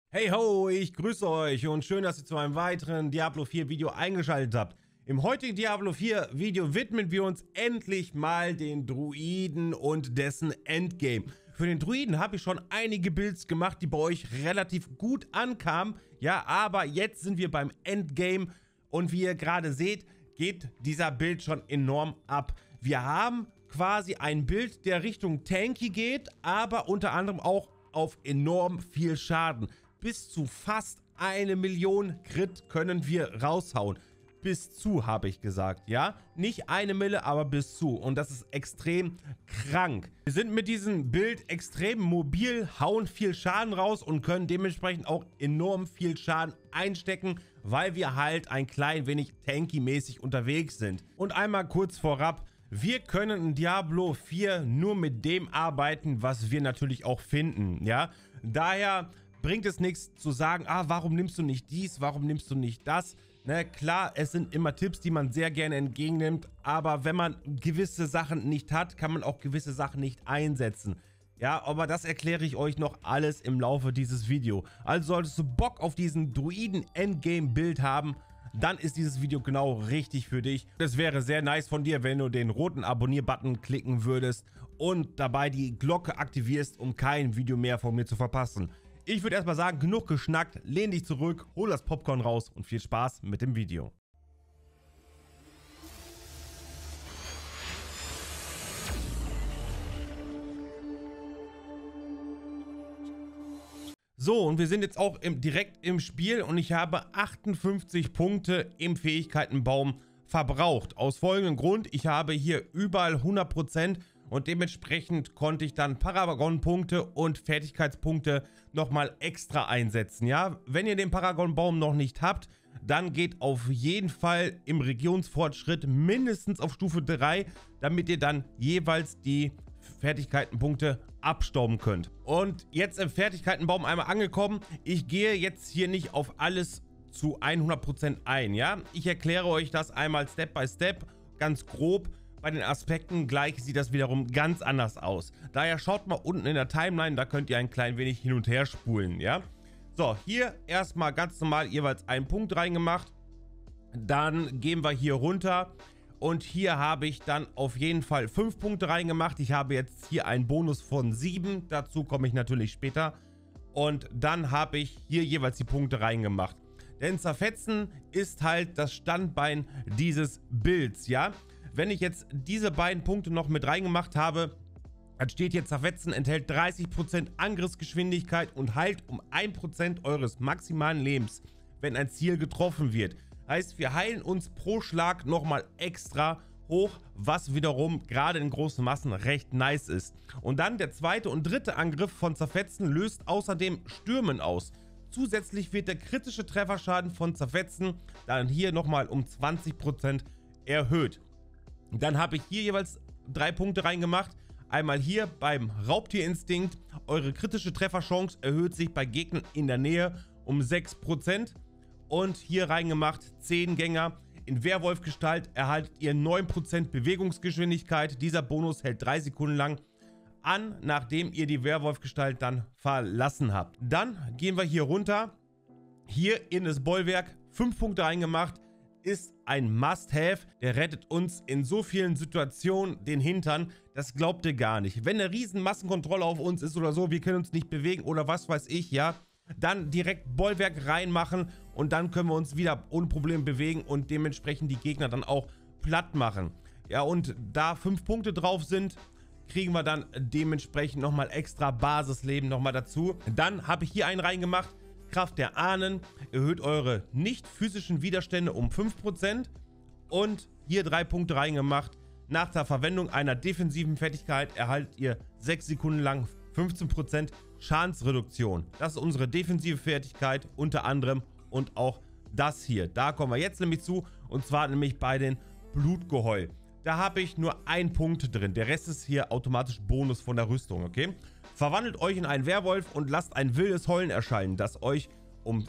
Hey ho, ich grüße euch und schön, dass ihr zu einem weiteren Diablo 4 Video eingeschaltet habt. Im heutigen Diablo 4 Video widmen wir uns endlich mal den Druiden und dessen Endgame. Für den Druiden habe ich schon einige Builds gemacht, die bei euch relativ gut ankamen. Ja, aber jetzt sind wir beim Endgame und wie ihr gerade seht, geht dieser Build schon enorm ab. Wir haben quasi ein Bild, der Richtung Tanky geht, aber unter anderem auch auf enorm viel Schaden. Bis zu fast 1 Million Crit können wir raushauen. Bis zu, habe ich gesagt, ja? Nicht 1 Mille, aber bis zu. Und das ist extrem krank. Wir sind mit diesem Bild extrem mobil, hauen viel Schaden raus und können dementsprechend auch enorm viel Schaden einstecken, weil wir halt ein klein wenig tanky-mäßig unterwegs sind. Und einmal kurz vorab, wir können in Diablo 4 nur mit dem arbeiten, was wir natürlich auch finden, ja? Daher bringt es nichts zu sagen, warum nimmst du nicht dies, warum nimmst du nicht das? Ne, klar, es sind immer Tipps, die man sehr gerne entgegennimmt, aber wenn man gewisse Sachen nicht hat, kann man auch gewisse Sachen nicht einsetzen. Ja, aber das erkläre ich euch noch alles im Laufe dieses Videos. Also solltest du Bock auf diesen Druiden-Endgame-Bild haben, dann ist dieses Video genau richtig für dich. Es wäre sehr nice von dir, wenn du den roten Abonnier-Button klicken würdest und dabei die Glocke aktivierst, um kein Video mehr von mir zu verpassen. Ich würde erstmal sagen, genug geschnackt, lehn dich zurück, hol das Popcorn raus und viel Spaß mit dem Video. So, und wir sind jetzt auch direkt im Spiel und ich habe 58 Punkte im Fähigkeitenbaum verbraucht. Aus folgendem Grund, ich habe hier überall 100% und dementsprechend konnte ich dann Paragon-Punkte und Fertigkeitspunkte nochmal extra einsetzen. Ja, wenn ihr den Paragon-Baum noch nicht habt, dann geht auf jeden Fall im Regionsfortschritt mindestens auf Stufe 3, damit ihr dann jeweils die Fertigkeitenpunkte abstauben könnt. Und jetzt im Fertigkeitenbaum einmal angekommen. Ich gehe jetzt hier nicht auf alles zu 100% ein, ja. Ich erkläre euch das einmal Step by Step, ganz grob. Bei den Aspekten gleich sieht das wiederum ganz anders aus. Daher schaut mal unten in der Timeline, da könnt ihr ein klein wenig hin und her spulen, ja. So, hier erstmal ganz normal jeweils einen Punkt reingemacht. Dann gehen wir hier runter. Und hier habe ich dann auf jeden Fall 5 Punkte reingemacht. Ich habe jetzt hier einen Bonus von 7. Dazu komme ich natürlich später. Und dann habe ich hier jeweils die Punkte reingemacht. Denn Zerfetzen ist halt das Standbein dieses Builds, ja. Wenn ich jetzt diese beiden Punkte noch mit reingemacht habe, dann steht hier, Zerfetzen enthält 30% Angriffsgeschwindigkeit und heilt um 1% eures maximalen Lebens, wenn ein Ziel getroffen wird. Heißt, wir heilen uns pro Schlag nochmal extra hoch, was wiederum gerade in großen Massen recht nice ist. Und dann der zweite und dritte Angriff von Zerfetzen löst außerdem Stürmen aus. Zusätzlich wird der kritische Trefferschaden von Zerfetzen dann hier nochmal um 20% erhöht. Dann habe ich hier jeweils 3 Punkte reingemacht. Einmal hier beim Raubtierinstinkt. Eure kritische Trefferchance erhöht sich bei Gegnern in der Nähe um 6%. Und hier reingemacht 10 Gänger. In Werwolf-Gestalt erhaltet ihr 9% Bewegungsgeschwindigkeit. Dieser Bonus hält 3 Sekunden lang an, nachdem ihr die Werwolf-Gestalt dann verlassen habt. Dann gehen wir hier runter. Hier in das Bollwerk 5 Punkte reingemacht. Ist ein Must-Have. Der rettet uns in so vielen Situationen den Hintern. Das glaubt ihr gar nicht. Wenn eine riesen Massenkontrolle auf uns ist oder so, wir können uns nicht bewegen oder was weiß ich, ja, dann direkt Bollwerk reinmachen und dann können wir uns wieder ohne Probleme bewegen und dementsprechend die Gegner dann auch platt machen. Ja, und da 5 Punkte drauf sind, kriegen wir dann dementsprechend nochmal extra Basisleben nochmal dazu. Dann habe ich hier einen reingemacht. Kraft der Ahnen erhöht eure nicht physischen Widerstände um 5% und hier 3 Punkte reingemacht. Nach der Verwendung einer defensiven Fertigkeit erhaltet ihr 6 Sekunden lang 15% Schadensreduktion. Das ist unsere defensive Fertigkeit unter anderem und auch das hier. Da kommen wir jetzt nämlich zu und zwar nämlich bei den Blutgeheul. Da habe ich nur 1 Punkt drin. Der Rest ist hier automatisch Bonus von der Rüstung, okay? Verwandelt euch in einen Werwolf und lasst ein wildes Heulen erscheinen, das euch um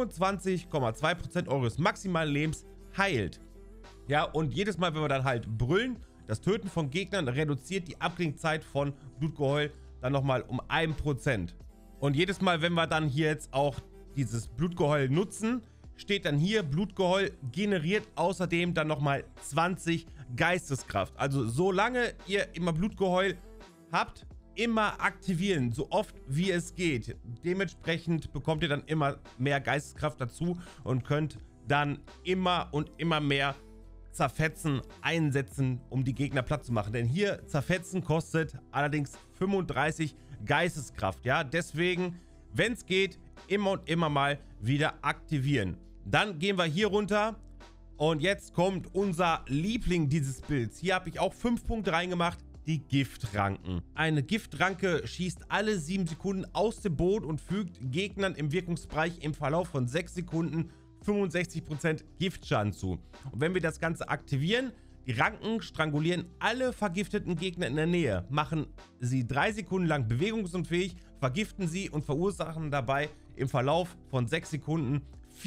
25,2% eures maximalen Lebens heilt. Ja, und jedes Mal, wenn wir dann halt brüllen, das Töten von Gegnern reduziert die Abklingzeit von Blutgeheul dann nochmal um 1%. Und jedes Mal, wenn wir dann hier jetzt auch dieses Blutgeheul nutzen, steht dann hier, Blutgeheul generiert außerdem dann nochmal 20 Geisteskraft. Also solange ihr immer Blutgeheul habt, immer aktivieren, so oft wie es geht. Dementsprechend bekommt ihr dann immer mehr Geisteskraft dazu und könnt dann immer und immer mehr Zerfetzen einsetzen, um die Gegner platt zu machen. Denn hier Zerfetzen kostet allerdings 35 Geisteskraft. Ja, deswegen, wenn es geht, immer und immer mal wieder aktivieren. Dann gehen wir hier runter und jetzt kommt unser Liebling dieses Builds. Hier habe ich auch 5 Punkte reingemacht. Die Giftranken. Eine Giftranke schießt alle 7 Sekunden aus dem Boden und fügt Gegnern im Wirkungsbereich im Verlauf von 6 Sekunden 65% Giftschaden zu. Und wenn wir das Ganze aktivieren, die Ranken strangulieren alle vergifteten Gegner in der Nähe, machen sie 3 Sekunden lang bewegungsunfähig, vergiften sie und verursachen dabei im Verlauf von 6 Sekunden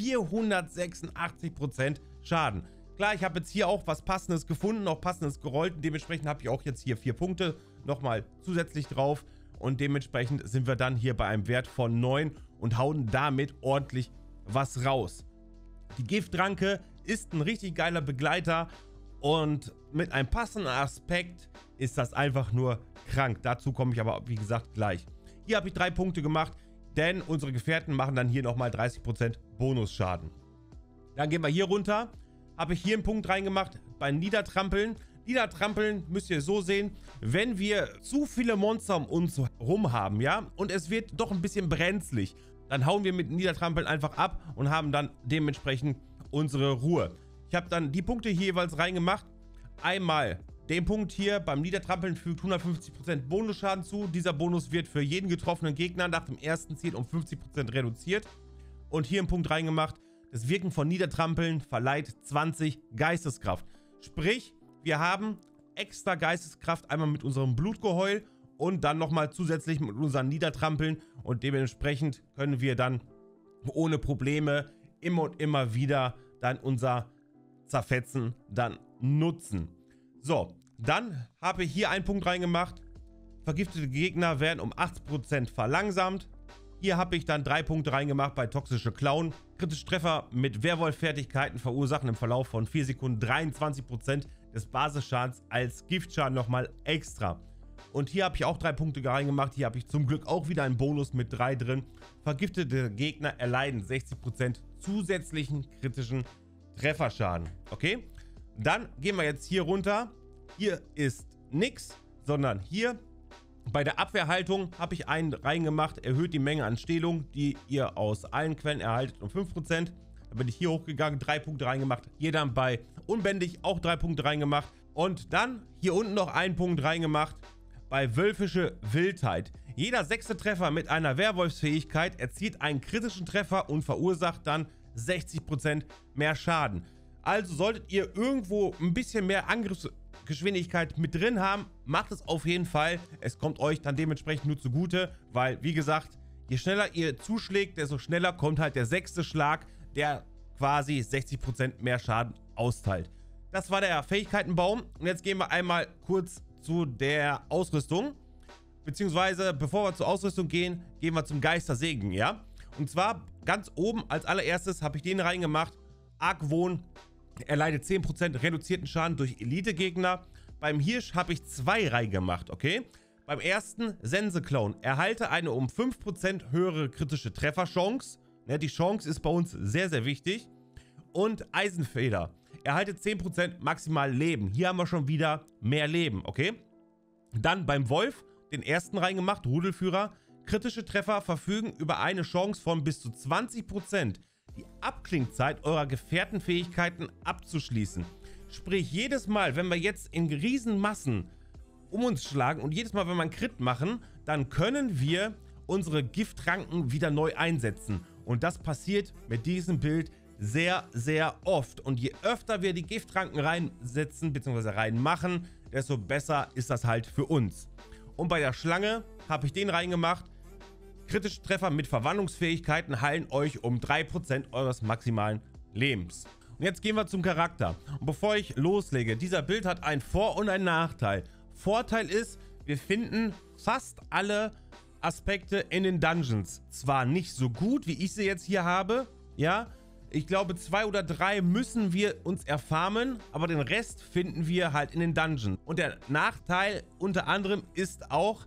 486% Schaden. Klar, ich habe jetzt hier auch was Passendes gefunden, auch Passendes gerollt. Und dementsprechend habe ich auch jetzt hier 4 Punkte nochmal zusätzlich drauf. Und dementsprechend sind wir dann hier bei einem Wert von 9 und hauen damit ordentlich was raus. Die Giftranke ist ein richtig geiler Begleiter und mit einem passenden Aspekt ist das einfach nur krank. Dazu komme ich aber, wie gesagt, gleich. Hier habe ich 3 Punkte gemacht, denn unsere Gefährten machen dann hier nochmal 30% Bonusschaden. Dann gehen wir hier runter. Habe ich hier einen Punkt reingemacht beim Niedertrampeln. Niedertrampeln müsst ihr so sehen, wenn wir zu viele Monster um uns herum haben, ja, und es wird doch ein bisschen brenzlig, dann hauen wir mit Niedertrampeln einfach ab und haben dann dementsprechend unsere Ruhe. Ich habe dann die Punkte hier jeweils reingemacht. Einmal den Punkt hier beim Niedertrampeln fügt 150% Bonusschaden zu. Dieser Bonus wird für jeden getroffenen Gegner nach dem ersten Ziel um 50% reduziert. Und hier einen Punkt reingemacht. Das Wirken von Niedertrampeln verleiht 20 Geisteskraft. Sprich, wir haben extra Geisteskraft einmal mit unserem Blutgeheul und dann nochmal zusätzlich mit unseren Niedertrampeln. Und dementsprechend können wir dann ohne Probleme immer und immer wieder dann unser Zerfetzen dann nutzen. So, dann habe ich hier einen Punkt reingemacht. Vergiftete Gegner werden um 80% verlangsamt. Hier habe ich dann 3 Punkte reingemacht bei toxische Klauen. Kritische Treffer mit Werwolf-Fertigkeiten verursachen im Verlauf von 4 Sekunden 23% des Basisschadens als Giftschaden nochmal extra. Und hier habe ich auch 3 Punkte reingemacht. Hier habe ich zum Glück auch wieder einen Bonus mit 3 drin. Vergiftete Gegner erleiden 60% zusätzlichen kritischen Trefferschaden. Okay? Dann gehen wir jetzt hier runter. Hier ist nichts, sondern hier bei der Abwehrhaltung habe ich einen reingemacht, erhöht die Menge an Stählung, die ihr aus allen Quellen erhaltet, um 5%. Da bin ich hier hochgegangen, 3 Punkte reingemacht. Hier dann bei unbändig auch 3 Punkte reingemacht. Und dann hier unten noch einen Punkt reingemacht bei wölfische Wildheit. Jeder 6. Treffer mit einer Werwolfsfähigkeit erzielt einen kritischen Treffer und verursacht dann 60% mehr Schaden. Also solltet ihr irgendwo ein bisschen mehr Angriffsgeschwindigkeit mit drin haben, macht es auf jeden Fall. Es kommt euch dann dementsprechend nur zugute, weil, wie gesagt, je schneller ihr zuschlägt, desto schneller kommt halt der 6. Schlag, der quasi 60% mehr Schaden austeilt. Das war der Fähigkeitenbaum. Und jetzt gehen wir einmal kurz zu der Ausrüstung. Beziehungsweise, bevor wir zur Ausrüstung gehen, gehen wir zum Geistersegen, ja? Und zwar ganz oben als allererstes habe ich den reingemacht. Argwohn. Er leidet 10% reduzierten Schaden durch Elite-Gegner. Beim Hirsch habe ich 2 reingemacht, okay? Beim ersten Sense-Clown. Erhalte eine um 5% höhere kritische Trefferchance. Ne, die Chance ist bei uns sehr, sehr wichtig. Und Eisenfeder. Erhalte 10% maximal Leben. Hier haben wir schon wieder mehr Leben, okay? Dann beim Wolf den ersten reingemacht, Rudelführer. Kritische Treffer verfügen über eine Chance von bis zu 20%. Die Abklingzeit eurer Gefährtenfähigkeiten abzuschließen. Sprich, jedes Mal, wenn wir jetzt in Riesenmassen um uns schlagen und jedes Mal, wenn wir einen Crit machen, dann können wir unsere Giftranken wieder neu einsetzen. Und das passiert mit diesem Bild sehr, sehr oft. Und je öfter wir die Giftranken reinsetzen bzw. reinmachen, desto besser ist das halt für uns. Und bei der Schlange habe ich den reingemacht. Kritische Treffer mit Verwandlungsfähigkeiten heilen euch um 3% eures maximalen Lebens. Und jetzt gehen wir zum Charakter. Und bevor ich loslege, dieser Bild hat einen Vor- und einen Nachteil. Vorteil ist, wir finden fast alle Aspekte in den Dungeons. Zwar nicht so gut, wie ich sie jetzt hier habe, ja. Ich glaube, 2 oder 3 müssen wir uns erfarmen, aber den Rest finden wir halt in den Dungeons. Und der Nachteil unter anderem ist auch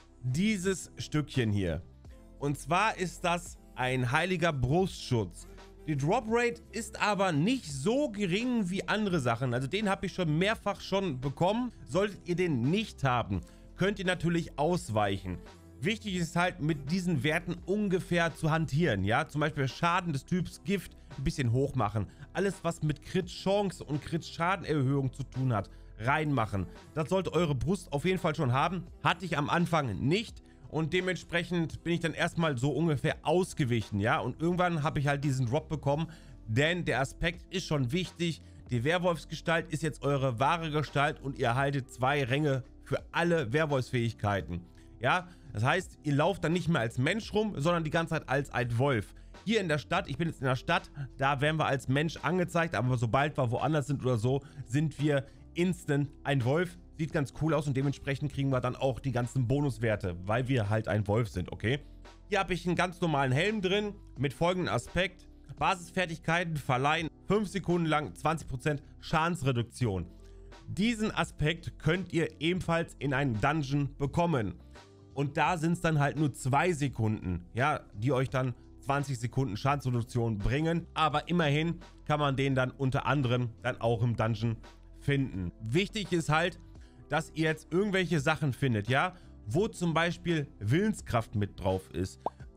dieses Stückchen hier. Und zwar ist das ein heiliger Brustschutz. Die Drop Rate ist aber nicht so gering wie andere Sachen. Also den habe ich schon mehrfach bekommen. Solltet ihr den nicht haben, könnt ihr natürlich ausweichen. Wichtig ist halt, mit diesen Werten ungefähr zu hantieren, ja. Zum Beispiel Schaden des Typs Gift ein bisschen hoch machen. Alles, was mit Crit-Chance und Crit-Schadenerhöhung zu tun hat, reinmachen. Das sollte eure Brust auf jeden Fall schon haben. Hatte ich am Anfang nicht. Und dementsprechend bin ich dann erstmal so ungefähr ausgewichen, ja. Und irgendwann habe ich halt diesen Drop bekommen, denn der Aspekt ist schon wichtig. Die Werwolfsgestalt ist jetzt eure wahre Gestalt und ihr erhaltet 2 Ränge für alle Werwolfsfähigkeiten, ja. Das heißt, ihr lauft dann nicht mehr als Mensch rum, sondern die ganze Zeit als ein Wolf. Hier in der Stadt, ich bin jetzt in der Stadt, da werden wir als Mensch angezeigt, aber sobald wir woanders sind oder so, sind wir instant ein Wolf. Sieht ganz cool aus und dementsprechend kriegen wir dann auch die ganzen Bonuswerte, weil wir halt ein Wolf sind, okay? Hier habe ich einen ganz normalen Helm drin mit folgendem Aspekt. Basisfertigkeiten verleihen 5 Sekunden lang 20% Schadensreduktion. Diesen Aspekt könnt ihr ebenfalls in einem Dungeon bekommen. Und da sind es dann halt nur 2 Sekunden, ja, die euch dann 20 Sekunden Schadensreduktion bringen. Aber immerhin kann man den dann unter anderem dann auch im Dungeon finden. Wichtig ist halt, dass ihr jetzt irgendwelche Sachen findet, ja, wo zum Beispiel Willenskraft mit drauf ist,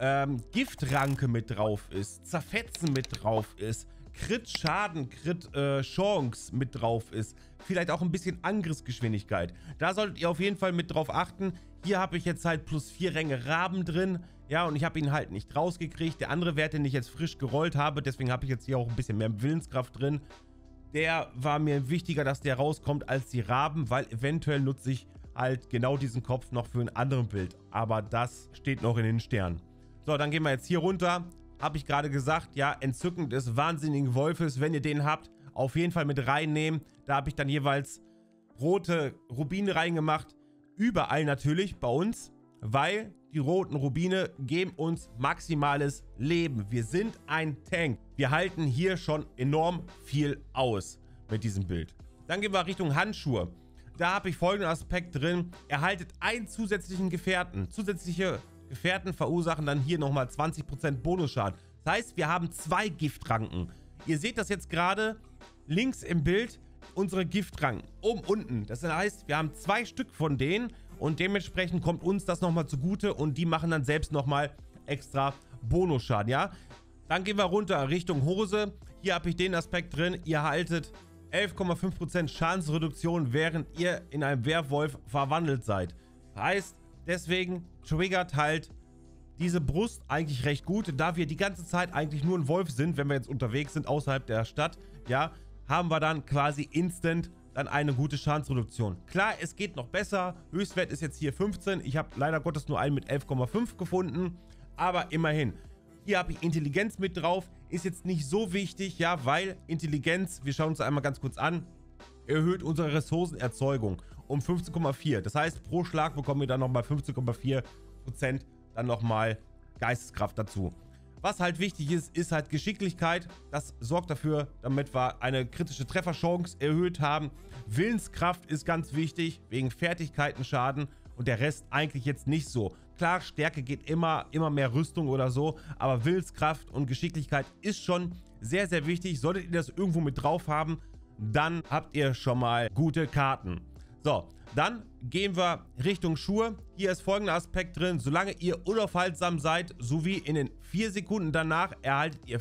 Giftranke mit drauf ist, Zerfetzen mit drauf ist, Crit-Schaden, Crit-Chance mit drauf ist, vielleicht auch ein bisschen Angriffsgeschwindigkeit. Da solltet ihr auf jeden Fall mit drauf achten. Hier habe ich jetzt halt plus 4 Ränge Raben drin, ja, und ich habe ihn halt nicht rausgekriegt. Der andere Wert, den ich jetzt frisch gerollt habe, deswegen habe ich jetzt hier auch ein bisschen mehr Willenskraft drin. Der war mir wichtiger, dass der rauskommt als die Raben, weil eventuell nutze ich halt genau diesen Kopf noch für ein anderes Bild. Aber das steht noch in den Sternen. So, dann gehen wir jetzt hier runter. Habe ich gerade gesagt, ja, entzückend des wahnsinnigen Wolfes. Wenn ihr den habt, auf jeden Fall mit reinnehmen. Da habe ich dann jeweils rote Rubine reingemacht. Überall natürlich bei uns, weil die roten Rubine geben uns maximales Leben. Wir sind ein Tank. Wir halten hier schon enorm viel aus mit diesem Bild. Dann gehen wir Richtung Handschuhe. Da habe ich folgenden Aspekt drin. Erhaltet einen zusätzlichen Gefährten. Zusätzliche Gefährten verursachen dann hier nochmal 20% Bonusschaden. Das heißt, wir haben 2 Giftranken. Ihr seht das jetzt gerade links im Bild, unsere Giftranken. Oben, unten. Das heißt, wir haben 2 Stück von denen und dementsprechend kommt uns das nochmal zugute und die machen dann selbst nochmal extra Bonusschaden, ja. Dann gehen wir runter Richtung Hose. Hier habe ich den Aspekt drin. Ihr erhaltet 11,5% Schadensreduktion, während ihr in einen Werwolf verwandelt seid. Heißt, deswegen triggert halt diese Brust eigentlich recht gut, da wir die ganze Zeit eigentlich nur ein Wolf sind, wenn wir jetzt unterwegs sind außerhalb der Stadt, ja, haben wir dann quasi instant dann eine gute Schadensreduktion. Klar, es geht noch besser. Höchstwert ist jetzt hier 15. Ich habe leider Gottes nur einen mit 11,5 gefunden, aber immerhin. Hier habe ich Intelligenz mit drauf. Ist jetzt nicht so wichtig, ja, weil Intelligenz, wir schauen uns einmal ganz kurz an, erhöht unsere Ressourcenerzeugung um 15,4. Das heißt, pro Schlag bekommen wir dann nochmal 15,4% dann nochmal Geisteskraft dazu. Was halt wichtig ist, ist halt Geschicklichkeit. Das sorgt dafür, damit wir eine kritische Trefferchance erhöht haben. Willenskraft ist ganz wichtig, wegen Fertigkeitenschaden und der Rest eigentlich jetzt nicht so. Klar, Stärke geht immer mehr Rüstung oder so, aber Willenskraft und Geschicklichkeit ist schon sehr, sehr wichtig. Solltet ihr das irgendwo mit drauf haben, dann habt ihr schon mal gute Karten. So, dann gehen wir Richtung Schuhe. Hier ist folgender Aspekt drin. Solange ihr unaufhaltsam seid, sowie in den 4 Sekunden danach, erhaltet ihr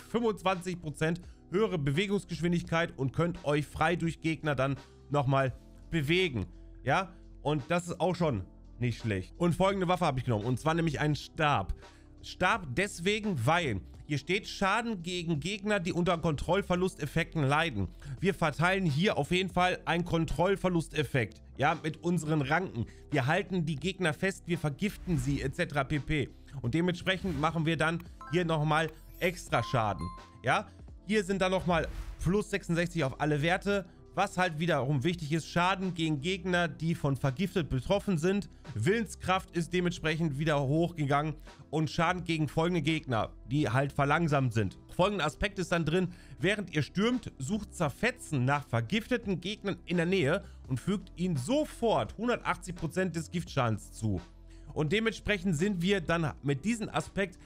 25% höhere Bewegungsgeschwindigkeit und könnt euch frei durch Gegner dann nochmal bewegen. Ja, und das ist auch schon nicht schlecht. Und folgende Waffe habe ich genommen, und zwar nämlich einen Stab. Stab deswegen, weil hier steht Schaden gegen Gegner, die unter Kontrollverlusteffekten leiden. Wir verteilen hier auf jeden Fall einen Kontrollverlusteffekt, ja, mit unseren Ranken. Wir halten die Gegner fest, wir vergiften sie etc. pp. Und dementsprechend machen wir dann hier nochmal extra Schaden, ja. Hier sind dann nochmal plus 66 auf alle Werte. Was halt wiederum wichtig ist, Schaden gegen Gegner, die von vergiftet betroffen sind. Willenskraft ist dementsprechend wieder hochgegangen und Schaden gegen folgende Gegner, die halt verlangsamt sind. Folgender Aspekt ist dann drin: Während ihr stürmt, sucht Zerfetzen nach vergifteten Gegnern in der Nähe und fügt ihnen sofort 180% des Giftschadens zu. Und dementsprechend sind wir dann mit diesem Aspekt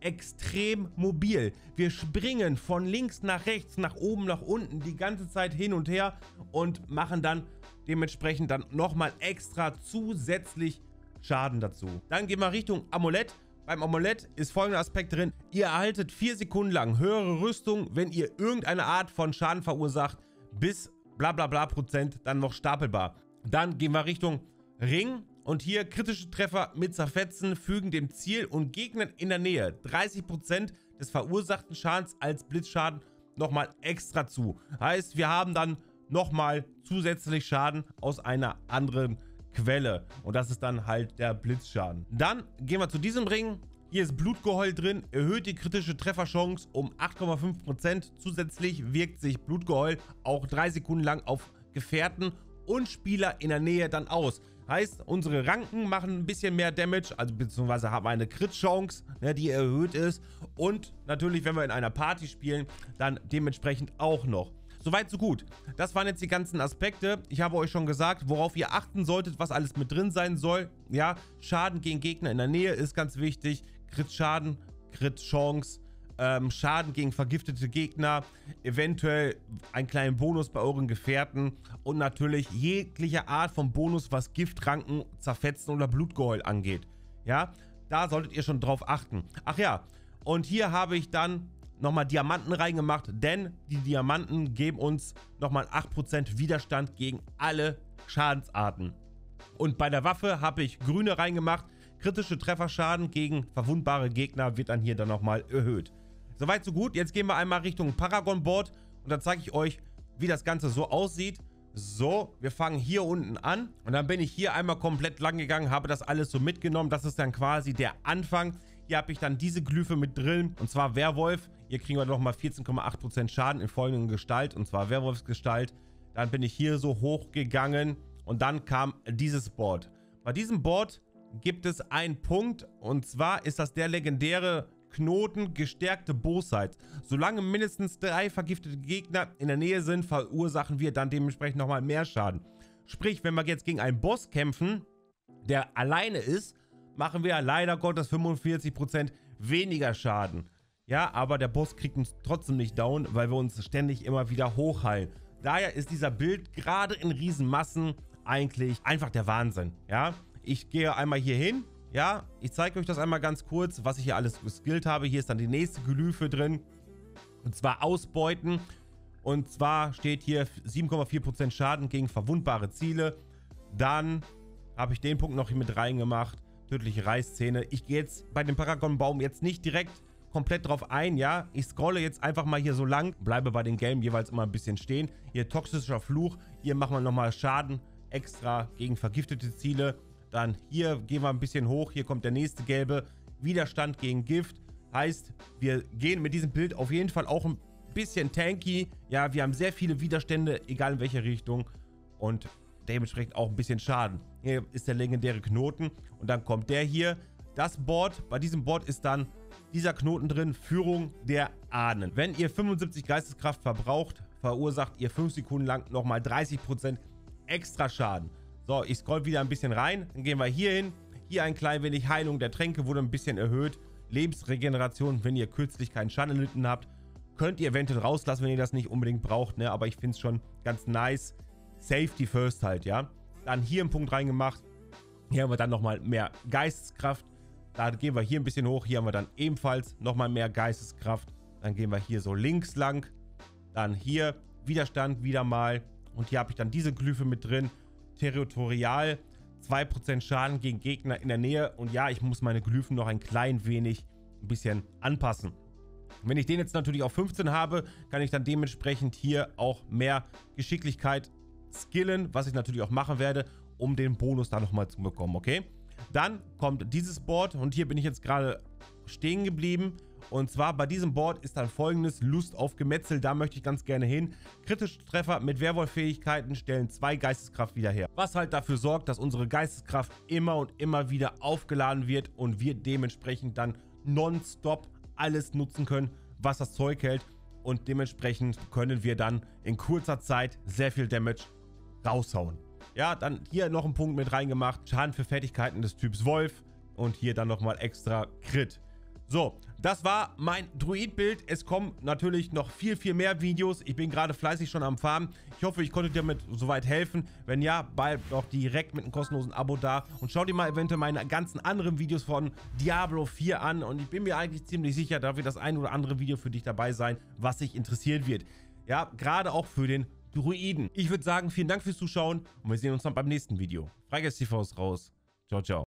extrem mobil. Wir springen von links nach rechts, nach oben, nach unten, die ganze Zeit hin und her und machen dann dementsprechend dann nochmal extra zusätzlich Schaden dazu. Dann gehen wir Richtung Amulett. Beim Amulett ist folgender Aspekt drin: Ihr erhaltet 4 Sekunden lang höhere Rüstung, wenn ihr irgendeine Art von Schaden verursacht, bis bla bla bla Prozent dann noch stapelbar. Dann gehen wir Richtung Ring. Und hier kritische Treffer mit Zerfetzen fügen dem Ziel und Gegnern in der Nähe 30% des verursachten Schadens als Blitzschaden nochmal extra zu. Heißt, wir haben dann nochmal zusätzlich Schaden aus einer anderen Quelle. Und das ist dann halt der Blitzschaden. Dann gehen wir zu diesem Ring. Hier ist Blutgeheul drin, erhöht die kritische Trefferchance um 8,5%. Zusätzlich wirkt sich Blutgeheul auch 3 Sekunden lang auf Gefährten und Spieler in der Nähe dann aus. Heißt, unsere Ranken machen ein bisschen mehr Damage, also beziehungsweise haben eine Crit-Chance, ne, die erhöht ist. Und natürlich, wenn wir in einer Party spielen, dann dementsprechend auch noch. Soweit, so gut. Das waren jetzt die ganzen Aspekte. Ich habe euch schon gesagt, worauf ihr achten solltet, was alles mit drin sein soll. Ja, Schaden gegen Gegner in der Nähe ist ganz wichtig. Crit-Schaden, Crit-Chance. Schaden gegen vergiftete Gegner, eventuell einen kleinen Bonus bei euren Gefährten und natürlich jegliche Art von Bonus, was Giftranken, Zerfetzen oder Blutgeheul angeht. Ja, da solltet ihr schon drauf achten. Ach ja, und hier habe ich dann nochmal Diamanten reingemacht, denn die Diamanten geben uns nochmal 8% Widerstand gegen alle Schadensarten. Und bei der Waffe habe ich grüne reingemacht. Kritische Trefferschaden gegen verwundbare Gegner wird dann hier dann nochmal erhöht. Soweit, so gut. Jetzt gehen wir einmal Richtung Paragon Board und dann zeige ich euch, wie das Ganze so aussieht. So, wir fangen hier unten an und dann bin ich hier einmal komplett lang gegangen, habe das alles so mitgenommen. Das ist dann quasi der Anfang. Hier habe ich dann diese Glyphe mit drin, und zwar Werwolf. Hier kriegen wir nochmal 14,8% Schaden in folgenden Gestalt, und zwar Werwolfsgestalt. Dann bin ich hier so hoch gegangen und dann kam dieses Board. Bei diesem Board gibt es einen Punkt, und zwar ist das der legendäre Knoten gestärkte Bosheit. Solange mindestens 3 vergiftete Gegner in der Nähe sind, verursachen wir dann dementsprechend nochmal mehr Schaden. Sprich, wenn wir jetzt gegen einen Boss kämpfen, der alleine ist, machen wir leider Gottes 45% weniger Schaden. Ja, aber der Boss kriegt uns trotzdem nicht down, weil wir uns ständig immer wieder hochheilen. Daher ist dieser Bild gerade in Riesenmassen eigentlich einfach der Wahnsinn. Ja, ich gehe einmal hier hin. Ja, ich zeige euch das einmal ganz kurz, was ich hier alles geskillt habe. Hier ist dann die nächste Glyphe drin. Und zwar Ausbeuten. Und zwar steht hier 7,4% Schaden gegen verwundbare Ziele. Dann habe ich den Punkt noch hier mit reingemacht. Tödliche Reißzähne. Ich gehe jetzt bei dem Paragon-Baum jetzt nicht direkt komplett drauf ein, ja. Ich scrolle jetzt einfach mal hier so lang. Bleibe bei den gelben jeweils immer ein bisschen stehen. Hier toxischer Fluch. Hier machen wir nochmal Schaden extra gegen vergiftete Ziele. Dann hier gehen wir ein bisschen hoch. Hier kommt der nächste gelbe. Widerstand gegen Gift. Heißt, wir gehen mit diesem Bild auf jeden Fall auch ein bisschen tanky. Ja, wir haben sehr viele Widerstände, egal in welche Richtung. Und dementsprechend auch ein bisschen Schaden. Hier ist der legendäre Knoten. Und dann kommt der hier. Das Board, bei diesem Board ist dann dieser Knoten drin. Führung der Ahnen. Wenn ihr 75 Geisteskraft verbraucht, verursacht ihr 5 Sekunden lang nochmal 30% extra Schaden. So, ich scroll wieder ein bisschen rein. Dann gehen wir hier hin. Hier ein klein wenig Heilung der Tränke wurde ein bisschen erhöht. Lebensregeneration, wenn ihr kürzlich keinen Schaden erlitten habt, könnt ihr eventuell rauslassen, wenn ihr das nicht unbedingt braucht, ne? Aber ich finde es schon ganz nice. Safety first halt, ja. Dann hier einen Punkt reingemacht. Hier haben wir dann nochmal mehr Geisteskraft. Da gehen wir hier ein bisschen hoch. Hier haben wir dann ebenfalls nochmal mehr Geisteskraft. Dann gehen wir hier so links lang. Dann hier Widerstand wieder mal. Und hier habe ich dann diese Glyphe mit drin. Territorial, 2% Schaden gegen Gegner in der Nähe. Und ja, ich muss meine Glyphen noch ein klein wenig ein bisschen anpassen. Wenn ich den jetzt natürlich auf 15 habe, kann ich dann dementsprechend hier auch mehr Geschicklichkeit skillen, was ich natürlich auch machen werde, um den Bonus da nochmal zu bekommen, okay? Dann kommt dieses Board und hier bin ich jetzt gerade stehen geblieben Und zwar bei diesem Board ist dann folgendes: Lust auf Gemetzel, da möchte ich ganz gerne hin. Kritische Treffer mit Werwolf-Fähigkeiten stellen 2 Geisteskraft wieder her. Was halt dafür sorgt, dass unsere Geisteskraft immer und immer wieder aufgeladen wird und wir dementsprechend dann nonstop alles nutzen können, was das Zeug hält. Und dementsprechend können wir dann in kurzer Zeit sehr viel Damage raushauen. Ja, dann hier noch ein Punkt mit reingemacht. Schaden für Fertigkeiten des Typs Wolf. Und hier dann nochmal extra Crit. So, das war mein Druid-Bild. Es kommen natürlich noch viel, viel mehr Videos. Ich bin gerade fleißig schon am Farmen. Ich hoffe, ich konnte dir damit soweit helfen. Wenn ja, bleib doch direkt mit einem kostenlosen Abo da. Und schau dir mal eventuell meine ganzen anderen Videos von Diablo 4 an. Und ich bin mir eigentlich ziemlich sicher, da wird das ein oder andere Video für dich dabei sein, was dich interessieren wird. Ja, gerade auch für den Druiden. Ich würde sagen, vielen Dank fürs Zuschauen und wir sehen uns dann beim nächsten Video. Freigeist TV ist raus. Ciao, ciao.